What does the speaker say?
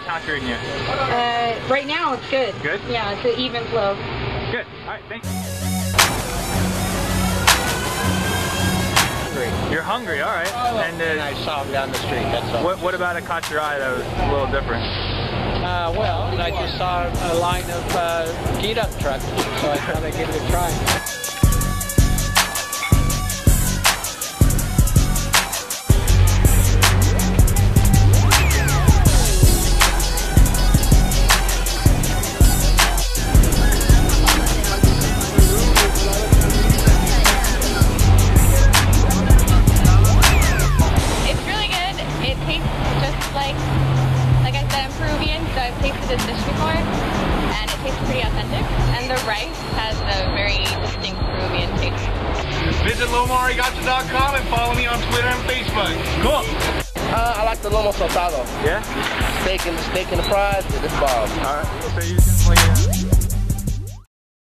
conquering you? Right now it's good. Good? Yeah, it's an even flow. Good. All right, thanks. You're hungry, all right. And I saw him down the street, that's all. What about it caught your eye that was a little different? Well, I just saw a line of G-Duck trucks, so I thought I'd give it a try. I've tasted this dish before, and it tastes pretty authentic, and the rice has a very distinct Peruvian taste. Visit LomoArigato.com and follow me on Twitter and Facebook. Cool. I like the lomo saltado. Yeah? Steak and the fries with this bomb. All right. So you can